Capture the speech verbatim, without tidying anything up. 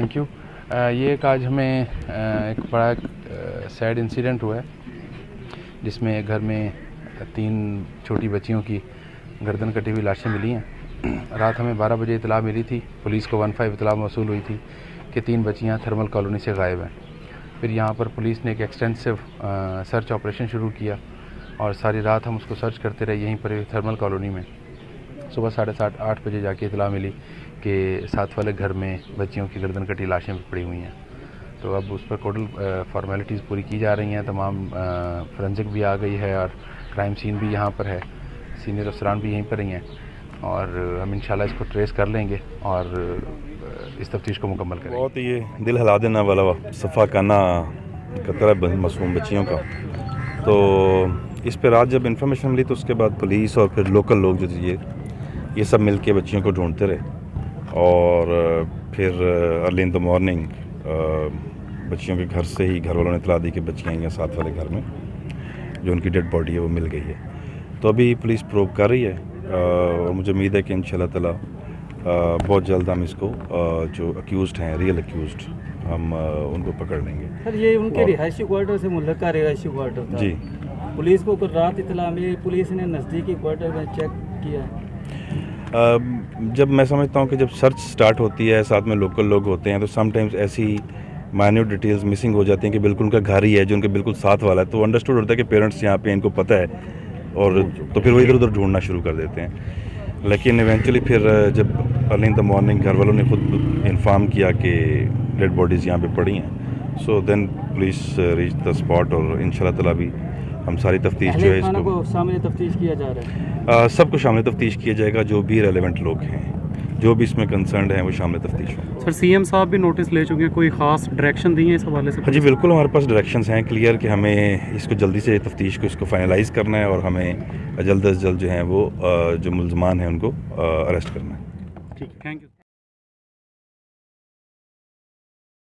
Thank you. ये एक आज हमें uh, एक बड़ा सैड इंसिडेंट हुआ है जिसमें घर में तीन छोटी बच्चियों की गर्दन कटी हुई लाशें मिली हैं। रात हमें बारह बजे इतला मिली थी, पुलिस को वन फाइव इतला मौसूल हुई थी कि तीन बच्चियां थर्मल कॉलोनी से गायब हैं। फिर यहाँ पर पुलिस ने एक एक्सटेंसिव सर्च ऑपरेशन शुरू किया और सारी रात हम उसको सर्च करते रहे यहीं पर थर्मल कॉलोनी में। सुबह साढ़े सात आठ बजे जाके इतला मिली कि साथ वाले घर में बच्चियों की गर्दन कटी लाशें पड़ी हुई हैं। तो अब उस पर टोटल फॉर्मेलिटीज़ पूरी की जा रही हैं। तमाम फोरेंसिक भी आ गई है और क्राइम सीन भी यहाँ पर है, सीनियर अफसरान भी यहीं पर ही हैं और हम इंशाल्लाह इसको ट्रेस कर लेंगे और इस तफ्तीश को मुकम्मल करेंगे। बहुत ये दिल हिला देने वाला सफ़ा खाना कतरा मासूम बच्चियों का। तो इस पर रात जब इन्फॉर्मेशन मिली तो उसके बाद पुलिस और फिर लोकल लोग जो ये ये सब मिल के बच्चियों को ढूंढते रहे और फिर अर्ली इन द मॉर्निंग बच्चियों के घर से ही घर वालों ने इतला दी कि बच्चियाँ हैं साथ वाले घर में, जो उनकी डेड बॉडी है वो मिल गई है। तो अभी पुलिस प्रोब कर रही है और मुझे उम्मीद है कि इंशाल्लाह ताला बहुत जल्द हम इसको जो अक्यूज़्ड हैं, रियल अक्यूज़्ड, हम उनको पकड़ लेंगे। सर ये उनके रिहायशी क्वार्टर से मुल्क का रिहायशी क्वार्टर था। जी, पुलिस को कल रात इतला मिली, पुलिस ने नज़दीकी क्वार्टर में चेक किया। जब मैं समझता हूँ कि जब सर्च स्टार्ट होती है, साथ में लोकल लोग होते हैं, तो समटाइम्स ऐसी माइन्यूट डिटेल्स मिसिंग हो जाती हैं कि बिल्कुल उनका घर ही है जो उनके बिल्कुल साथ वाला है। तो अंडरस्टूड होता है कि पेरेंट्स यहाँ पे इनको पता है और तो फिर वो इधर उधर ढूंढना शुरू कर देते हैं। लेकिन इवेंचुअली फिर जब अर्ली इन द मॉर्निंग घर वालों ने खुद इन्फॉर्म किया कि डेड बॉडीज़ यहाँ पे पड़ी हैं, so then police reach the spot और इंशाल्लाह ताला भी हम सारी तफ्तीश जो है इसको को शामिल तफ्तीश किया जा रहा है। आ, सबको शामिल तफ्तीश किया जाएगा, जो भी रेलेवेंट लोग हैं, जो भी इसमें कंसर्न हैं वो शामिल तफ्तीश हों। सर सीएम साहब भी नोटिस ले चुके हैं, कोई ख़ास डायरेक्शन दी है इस हवाले से? हाँ जी बिल्कुल, हमारे पास डायरेक्शंस हैं क्लियर कि हमें इसको जल्दी से तफ्तीश को इसको फाइनलाइज़ करना है और हमें जल्द अज जल्द जो हैं वो जो मुल्ज़मान हैं उनको अरेस्ट करना है। ठीक है, थैंक यू।